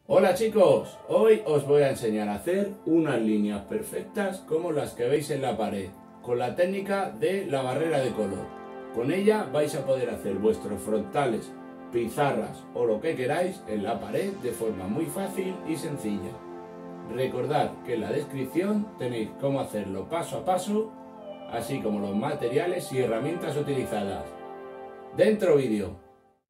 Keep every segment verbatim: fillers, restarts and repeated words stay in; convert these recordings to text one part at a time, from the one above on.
Hola chicos, hoy os voy a enseñar a hacer unas líneas perfectas como las que veis en la pared, con la técnica de la barrera de color. Con ella vais a poder hacer vuestros frontales, pizarras o lo que queráis en la pared de forma muy fácil y sencilla. Recordad que en la descripción tenéis cómo hacerlo paso a paso, así como los materiales y herramientas utilizadas. ¡Dentro vídeo!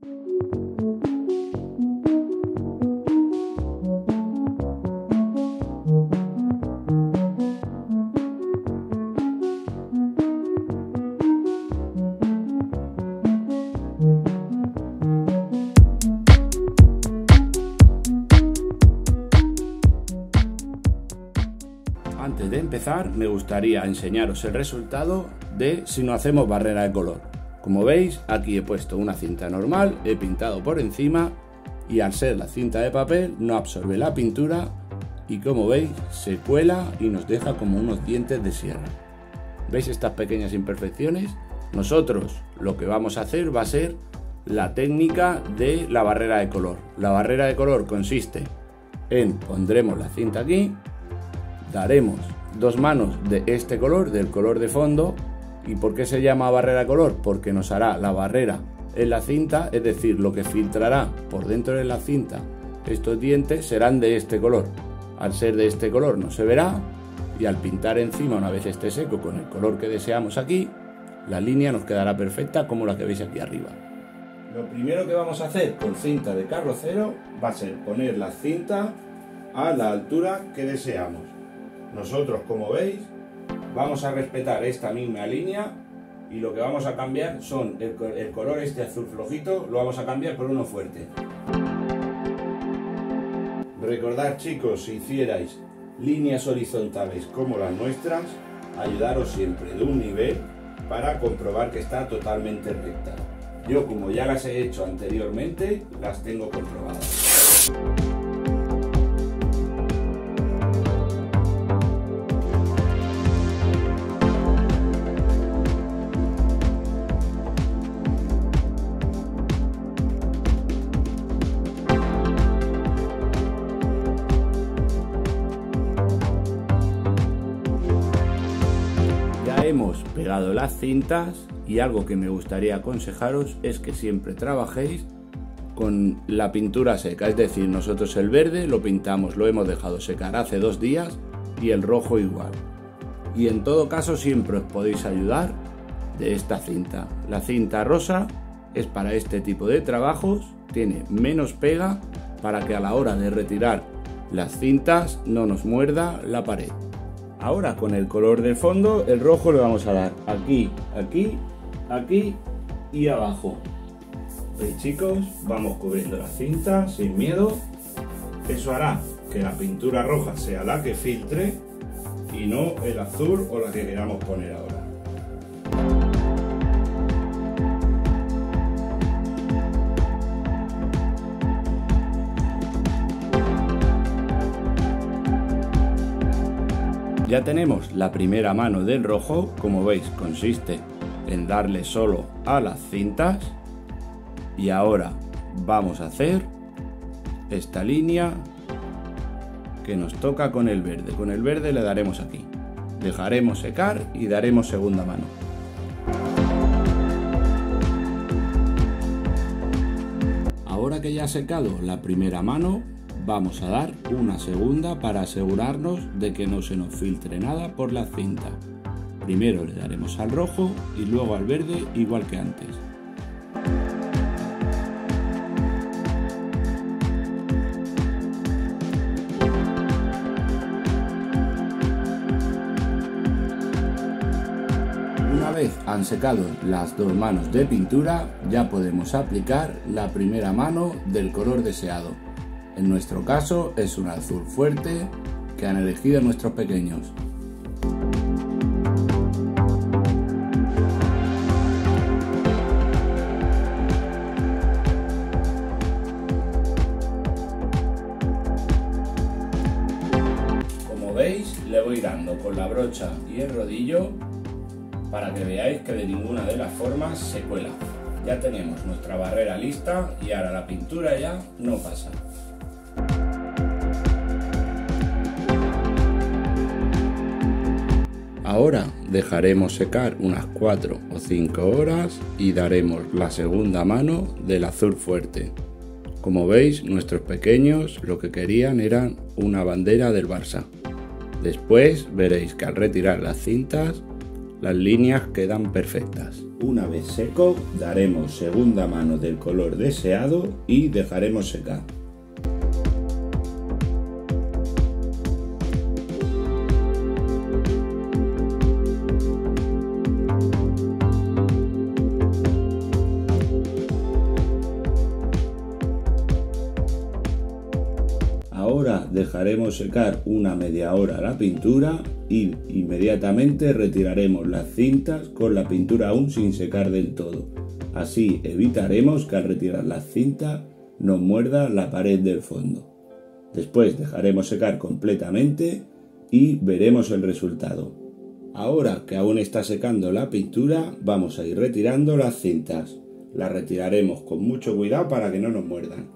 Antes de empezar, me gustaría enseñaros el resultado de si no hacemos barrera de color. Como veis, aquí he puesto una cinta normal, he pintado por encima y al ser la cinta de papel no absorbe la pintura y como veis se cuela y nos deja como unos dientes de sierra. ¿Veis estas pequeñas imperfecciones? Nosotros lo que vamos a hacer va a ser la técnica de la barrera de color. La barrera de color consiste en pondremos la cinta aquí, daremos dos manos de este color, del color de fondo. ¿Y por qué se llama barrera de color? Porque nos hará la barrera en la cinta, es decir, lo que filtrará por dentro de la cinta estos dientes serán de este color. Al ser de este color no se verá y al pintar encima, una vez esté seco con el color que deseamos aquí, la línea nos quedará perfecta como la que veis aquí arriba. Lo primero que vamos a hacer con cinta de carrocero va a ser poner la cinta a la altura que deseamos. Nosotros, como veis, vamos a respetar esta misma línea y lo que vamos a cambiar son el, el color este azul flojito, lo vamos a cambiar por uno fuerte. Recordad chicos, si hicierais líneas horizontales como las nuestras, ayudaros siempre de un nivel para comprobar que está totalmente recta. Yo, como ya las he hecho anteriormente, las tengo comprobadas. Hemos pegado las cintas y algo que me gustaría aconsejaros es que siempre trabajéis con la pintura seca, es decir, nosotros el verde lo pintamos, lo hemos dejado secar hace dos días y el rojo igual. Y en todo caso siempre os podéis ayudar de esta cinta. La cinta rosa es para este tipo de trabajos, tiene menos pega para que a la hora de retirar las cintas no nos muerda la pared. Ahora con el color de fondo, el rojo le vamos a dar aquí, aquí, aquí y abajo. ¿Veis chicos? Vamos cubriendo la cinta sin miedo. Eso hará que la pintura roja sea la que filtre y no el azul o la que queramos poner ahora. Ya tenemos la primera mano del rojo, como veis consiste en darle solo a las cintas y ahora vamos a hacer esta línea que nos toca con el verde. Con el verde le daremos aquí, dejaremos secar y daremos segunda mano. Ahora que ya ha secado la primera mano, vamos a dar una segunda para asegurarnos de que no se nos filtre nada por la cinta. Primero le daremos al rojo y luego al verde igual que antes. Una vez han secado las dos manos de pintura, ya podemos aplicar la primera mano del color deseado. En nuestro caso es un azul fuerte que han elegido nuestros pequeños. Como veis, le voy dando con la brocha y el rodillo para que veáis que de ninguna de las formas se cuela. Ya tenemos nuestra barrera lista y ahora la pintura ya no pasa. Ahora dejaremos secar unas cuatro o cinco horas y daremos la segunda mano del azul fuerte. Como veis, nuestros pequeños lo que querían era una bandera del Barça. Después veréis que al retirar las cintas, las líneas quedan perfectas. Una vez seco, daremos segunda mano del color deseado y dejaremos secar. Ahora dejaremos secar una media hora la pintura y inmediatamente retiraremos las cintas con la pintura aún sin secar del todo. Así evitaremos que al retirar las cintas nos muerda la pared del fondo. Después dejaremos secar completamente y veremos el resultado. Ahora que aún está secando la pintura, vamos a ir retirando las cintas. Las retiraremos con mucho cuidado para que no nos muerdan.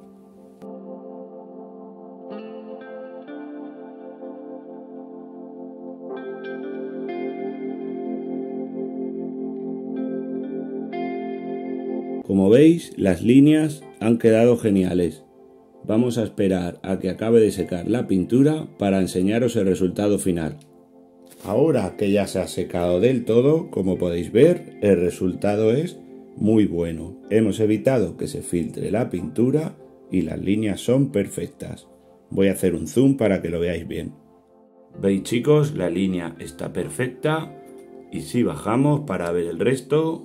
Como veis, las líneas han quedado geniales. Vamos a esperar a que acabe de secar la pintura para enseñaros el resultado final. Ahora que ya se ha secado del todo, como podéis ver, el resultado es muy bueno. Hemos evitado que se filtre la pintura y las líneas son perfectas. Voy a hacer un zoom para que lo veáis bien. ¿Veis, chicos? La línea está perfecta y si bajamos para ver el resto,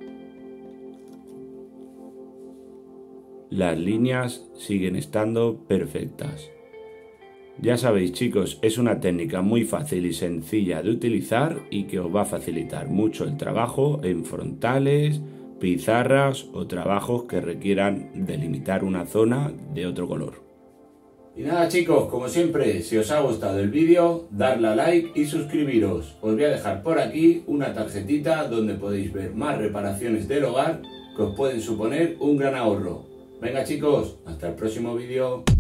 las líneas siguen estando perfectas. Ya sabéis, chicos, es una técnica muy fácil y sencilla de utilizar y que os va a facilitar mucho el trabajo en frontales, pizarras o trabajos que requieran delimitar una zona de otro color. Y nada, chicos, como siempre, si os ha gustado el vídeo, darle a like y suscribiros. Os voy a dejar por aquí una tarjetita donde podéis ver más reparaciones del hogar que os pueden suponer un gran ahorro. Venga, chicos, hasta el próximo vídeo.